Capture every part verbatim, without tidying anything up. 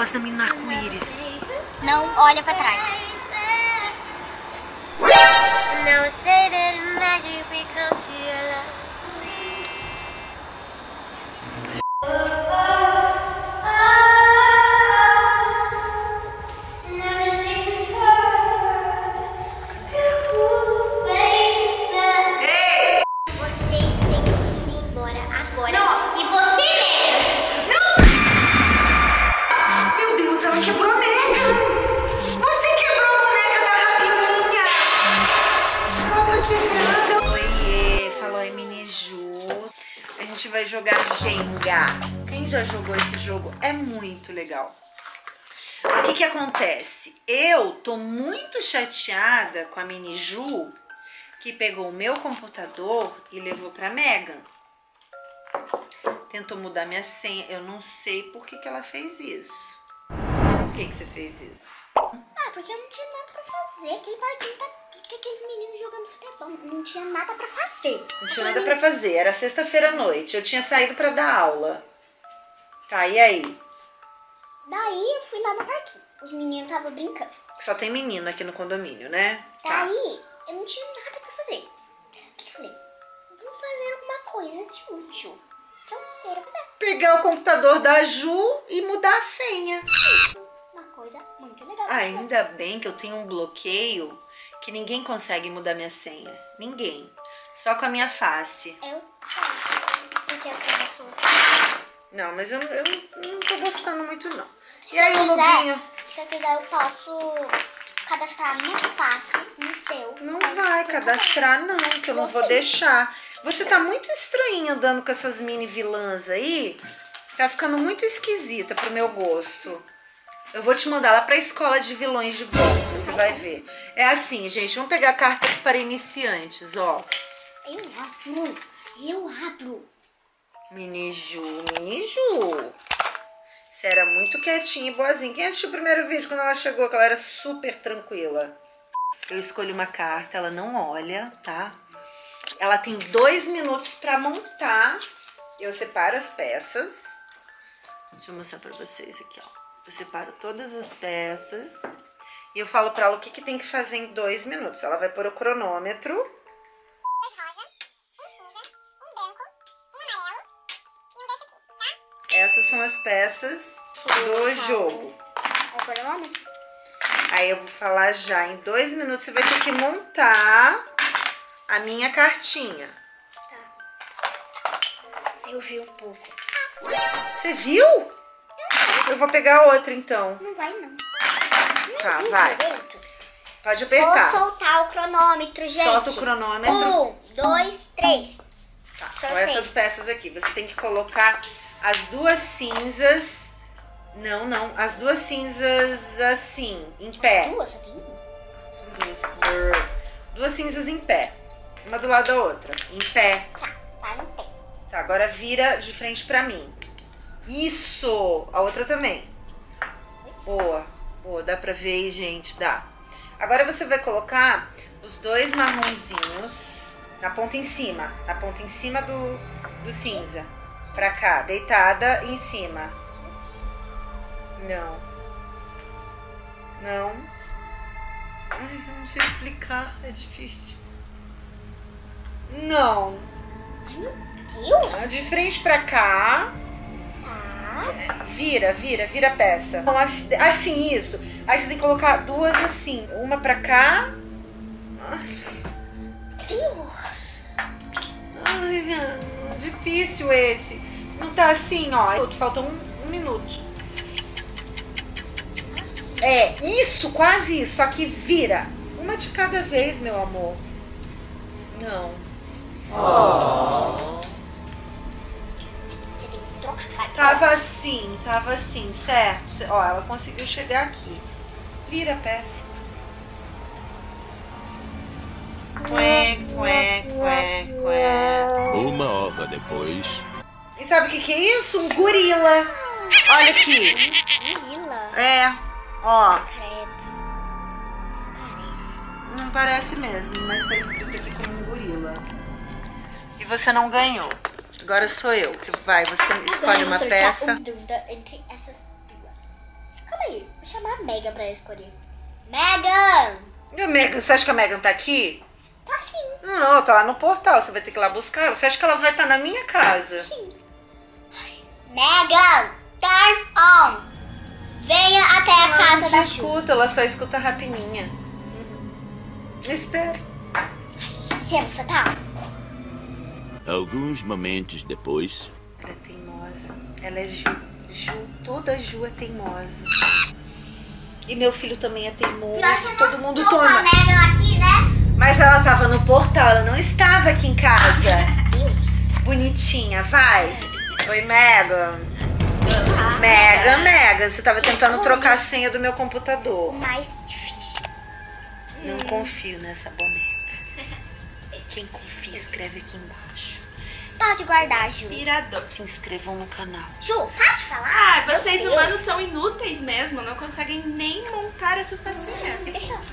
gosto da menina arco-íris. Não olha pra trás. Now say that magic we come to your love. Vocês têm que ir embora agora. Não. E você mesmo. Não! Meu Deus, ela quebrou a boneca! Você quebrou a boneca da Rapinha! Ela tá quebrada. Oiê, falou aí, Mini Ju. A gente vai jogar Jenga. Quem já jogou esse jogo é muito legal. O que que acontece? Eu tô muito chateada com a Mini Ju, que pegou o meu computador e levou pra Megan. Tentou mudar minha senha. Eu não sei por que que ela fez isso. Por que que você fez isso? Ah, porque eu não tinha nada pra fazer. Aquele parquinho tá tudo com aqueles meninos jogando futebol. Não tinha nada pra fazer. Não tinha nada pra fazer. Era sexta-feira à noite. Eu tinha saído pra dar aula. Tá, e aí? Daí eu fui lá no parquinho. Os meninos estavam brincando. Só tem menino aqui no condomínio, né? Tá. Daí eu não tinha nada pra fazer. O que eu falei? Vou fazer alguma coisa de útil. Que eu não sei fazer. Pegar o computador da Ju e mudar a senha. Isso. Uma coisa muito legal. Ah, ainda bem que eu tenho um bloqueio que ninguém consegue mudar minha senha. Ninguém. Só com a minha face. Eu faço. Porque eu posso. Não, mas eu, eu não tô gostando muito, não. E Se aí eu o quiser, login? Se eu quiser, eu posso cadastrar a minha face no seu. Não vai cadastrar, não, que eu não vou Você. deixar. Você tá muito estranha andando com essas mini vilãs aí. Tá ficando muito esquisita pro meu gosto. Eu vou te mandar lá pra escola de vilões de volta, você vai ver. É assim, gente, vamos pegar cartas para iniciantes, ó. Eu abro. Eu abro. Mini Ju, Mini Ju. Você era muito quietinha e boazinha. Quem assistiu o primeiro vídeo quando ela chegou, que ela era super tranquila? Eu escolho uma carta, ela não olha, tá? Ela tem dois minutos pra montar. Eu separo as peças. Deixa eu mostrar pra vocês aqui, ó. Eu separo todas as peças. E eu falo pra ela o que, que tem que fazer em dois minutos. Ela vai pôr o cronômetro. Essas são as peças do jogo. Aí eu vou falar já. Em dois minutos você vai ter que montar a minha cartinha. Eu vi um pouco. Você viu? Eu vou pegar outra então. Não vai, não. Tá, Não vai. direito. Pode Vou apertar. soltar o cronômetro, gente. Solta o cronômetro. Um, dois, três. Tá, são essas peças aqui. Você tem que colocar as duas cinzas. Não, não. As duas cinzas assim, em pé. Duas, só tem uma. São duas. Brrr. Duas cinzas em pé. Uma do lado da outra. Em pé. Tá, tá no pé. Tá, agora vira de frente pra mim. Isso! A outra também. Boa. Boa, dá pra ver aí, gente? Dá. Agora você vai colocar os dois marronzinhos na ponta em cima. Na ponta em cima do, do cinza. Pra cá, deitada em cima. Não. Não. Ai, eu não sei explicar, é difícil. Não. Ai, meu Deus. De frente pra cá. Tá. Vira, vira, vira a peça. Então, assim, assim, isso. Aí você tem que colocar duas assim. Uma pra cá. Deus. Ai, difícil esse. Não tá assim, ó. Falta um, um minuto. É, isso, quase isso. Só que vira. Uma de cada vez, meu amor. Não. Oh. Você tem que trocar. Tava assim, tava assim, certo? Ó, ela conseguiu chegar aqui. Vira a peça. Quê, quê, quê, quê. Uma hora depois. E sabe o que que é isso? Um gorila. Olha aqui. Gorila. É, ó. Credo. Parece. Não parece mesmo, mas tá escrito aqui como um gorila. E você não ganhou. Agora sou eu que vai. Você escolhe uma Vamos sortear peça. uma dúvida entre essas duas. Vou chamar a Megan pra escolher. Megan! E a Megan, você acha que a Megan tá aqui? Tá sim. Não, tá lá no portal, você vai ter que ir lá buscar ela. Você acha que ela vai estar na minha casa? Sim. Megan, turn on. Venha até a Ela casa não te da Ju. escuta, ela só escuta a rapininha. Espera. Licença, tá? Alguns momentos depois. Ela é teimosa. Ela é Ju. Ju, toda Ju é teimosa. E meu filho também é teimoso. Todo mundo Tô com a toma. Megan aqui, né? Mas ela tava no portal, ela não estava aqui em casa. Deus. Bonitinha, vai. Oi, Megan. Megan, Megan, você tava tentando trocar a senha do meu computador. Mais difícil. Não confio nessa boneca. Quem confia, escreve aqui embaixo. Pode guardar, Ju. Inspirador. Se inscrevam no canal. Ju, pode falar? Ah, vocês Meu humanos são inúteis mesmo, não conseguem nem montar essas pecinhas. Deus. Deixa eu...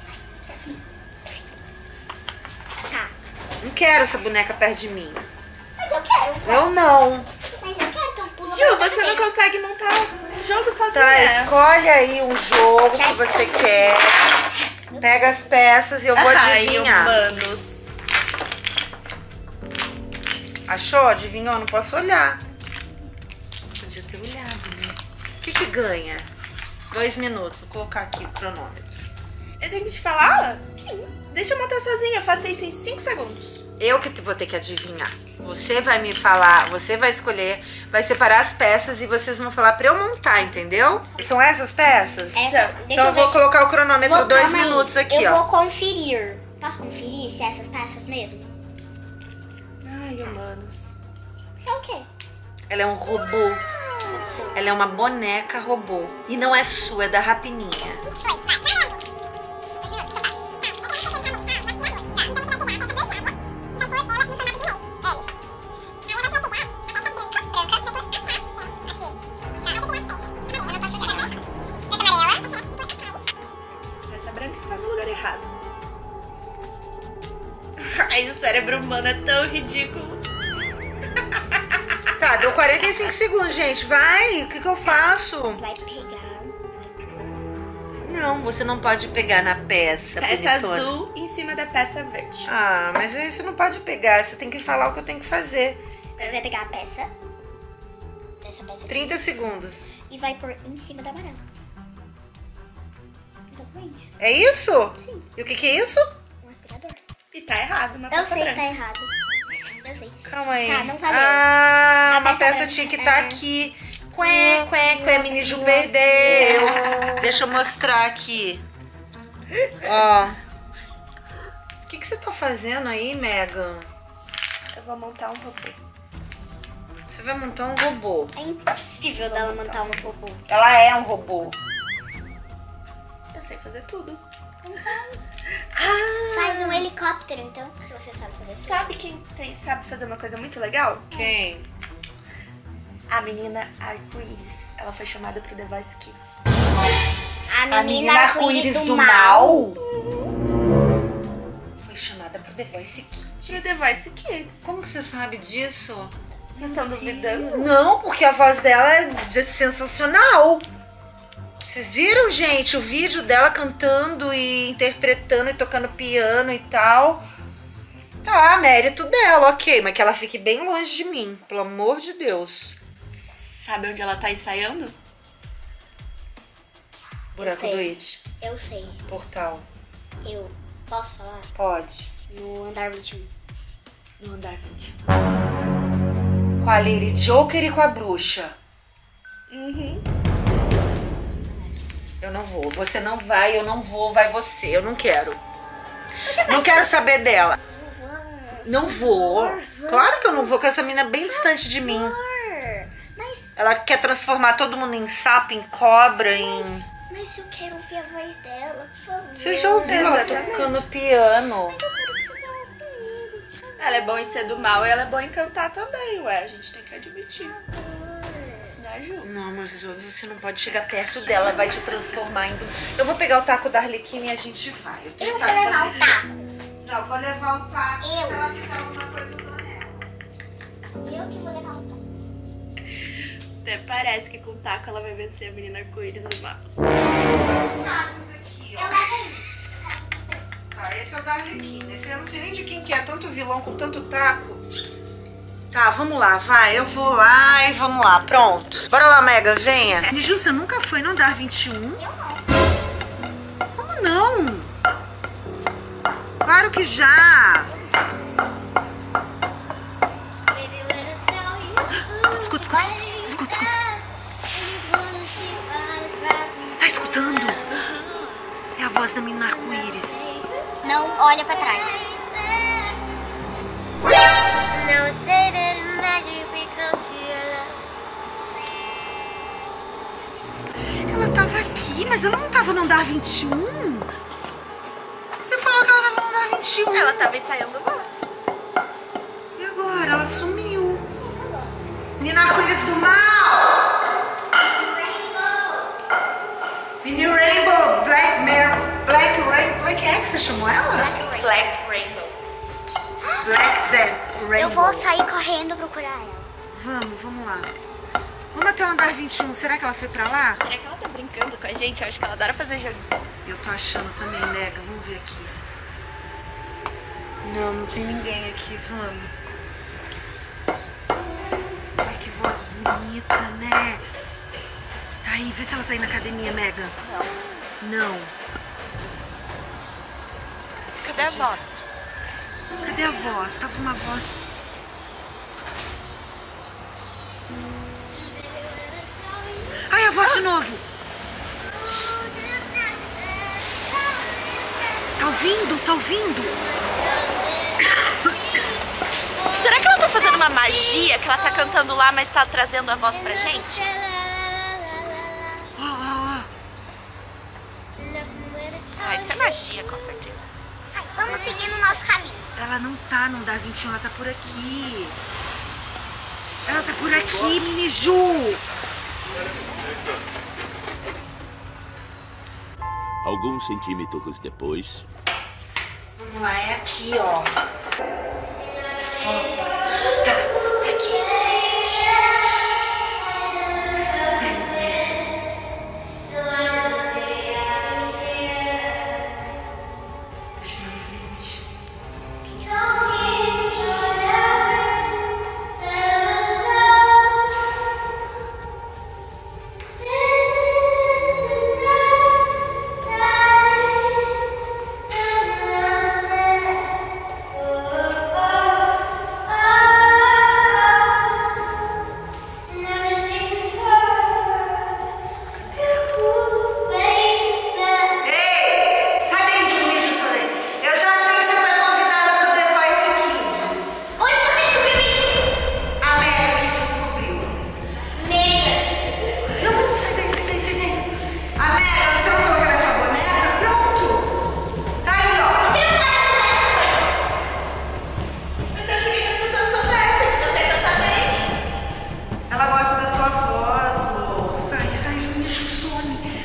Tá. Não quero essa boneca perto de mim. Mas eu quero. Eu não. Mas eu quero, então pula. Ju, pra você não frente. consegue montar o jogo sozinha. Tá, escolhe aí um jogo Já que você quer. Pega as peças e eu vou Ai, adivinhar. humanos. Achou? Adivinhou? Não posso olhar. Podia ter olhado, né? O que que ganha? Dois minutos. Vou colocar aqui o cronômetro. Eu tenho que te falar? Sim. Deixa eu montar sozinha, eu faço isso em cinco segundos. Eu que vou ter que adivinhar. Você vai me falar, você vai escolher, vai separar as peças e vocês vão falar pra eu montar, entendeu? São essas peças? Essa- deixa então eu eu vou ver se- colocar o cronômetro Vou- dois calma aí. minutos aqui, eu ó. vou conferir. Posso conferir se é essas peças mesmo? Ai, humanos. Isso é o quê? Ela é um robô. Ela é uma boneca robô. E não é sua, é da Rapininha. Essa branca está no lugar errado. Ai, o cérebro humano é tão ridículo. Tá, deu quarenta e cinco segundos, gente. Vai, o que que eu faço? Vai pegar. Não, você não pode pegar na peça. Peça bonitona. azul em cima da peça verde. Ah, mas aí você não pode pegar. Você tem que falar o que eu tenho que fazer. Vai pegar a peça. Dessa peça aqui. trinta segundos. E vai pôr em cima da amarela. Exatamente. É isso? Sim. E o que que é isso? Um aspirador. E tá errado, uma Eu peça sei branca. que tá errado. Eu sei. Calma aí. Tá, não valeu. Ah, A uma peça peça branca, tinha que estar é. aqui. Quê, quê, quê, mini Ju perdeu. Deixa eu mostrar aqui. Ó. O que que você tá fazendo aí, Megan? Eu vou montar um robô. Você vai montar um robô. É impossível dela montar um robô. Ela é um robô. Eu sei fazer tudo. Faz um helicóptero, então, se você sabe fazer isso. Sabe quem tem, sabe fazer uma coisa muito legal? Quem? A menina arco-íris. Ela foi chamada pro The Voice Kids. A menina, arco-íris do, mal. Foi chamada pro The Voice Kids. Pro The Voice Kids. Como que você sabe disso? Vocês estão duvidando? Não, porque a voz dela é sensacional. Vocês viram, gente, o vídeo dela cantando e interpretando e tocando piano e tal? Tá, mérito dela, ok. Mas que ela fique bem longe de mim, pelo amor de Deus. Sabe onde ela tá ensaiando? Buraco sei. do It, Eu sei. portal. Eu posso falar? Pode. No andar vinte e um. No andar vinte. Com a Lady Joker e com a bruxa. Uhum. Eu não vou. Você não vai, eu não vou, vai você. Eu não quero. Não quero saber dela. Não vou. Claro que eu não vou, porque essa menina é bem distante de mim. Mas, Ela quer transformar todo mundo em sapo, em cobra, em... mas eu quero ouvir a voz dela, por favor. Você já ouviu ela Exatamente. tocando piano? Eu quero que você fale comigo, por favor. Ela é boa em ser do mal e ela é boa em cantar também, ué. A gente tem que admitir. Né, Ju? Não, mas você não pode chegar perto dela, vai te transformar em... Eu vou pegar o taco da Arlequina e a gente vai. tenho Eu vou taco da levar o Arlequina. taco. Não, eu vou levar o taco. Eu. Se ela fizer alguma coisa, eu dou nela. Eu que vou levar o taco. Até parece que com taco ela vai vencer a menina arco-íris do mapa. Os tacos aqui, ó. Tá, esse é o da Arlequina. Esse eu não sei nem de quem que é. Tanto vilão com tanto taco. Tá, vamos lá, vai. Eu vou lá e vamos lá. Pronto. Bora lá, Mega, venha. Niju, você nunca foi no Andar vinte e um? Como não? Claro que já. Escuta, escuta, escuta, escuta. Tá escutando? É a voz da menina arco-íris. Não olha pra trás. Now say that in magic we come to your love. Ela tava aqui, mas ela não tava no Andar vinte e um? Você falou que ela tava no Andar vinte e um. Ela tava ensaiando lá. E agora? Ela sumiu. Menina arco-íris do mal! Mini Rainbow, Black Mare, Black Rainbow. Quem é que você chamou ela? Black Rainbow. Black Dead Rainbow. Eu vou sair correndo procurar ela. Vamos, vamos lá. Vamos até o Andar vinte e um. Será que ela foi pra lá? Será que ela tá brincando com a gente? Eu acho que ela adora fazer jogo. Eu tô achando também, Nega. Vamos ver aqui. Não, não tem ninguém aqui. Vamos. Ai, que voz bonita, né? Tá aí, vê se ela tá aí na academia, Mega. Não. Não. Cadê a voz? Cadê a voz? Tava uma voz. Ai, a voz de novo. Shhh. Tá ouvindo? Tá ouvindo? Será que ela tá fazendo uma magia que ela tá cantando lá, mas tá trazendo a voz pra gente? Ó, ó, ó. Ah, isso é magia, com certeza. Ai, vamos seguir no nosso caminho. Ela não tá no Andar vinte e um, ela tá por aqui. Ela tá por aqui, Mini Ju. Alguns centímetros depois. Vamos lá, é aqui, ó. Ó. Tá, tá aqui. Espera, espera. Deixa na frente.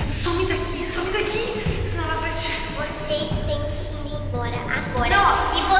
Vocês têm que ir embora agora. Não. E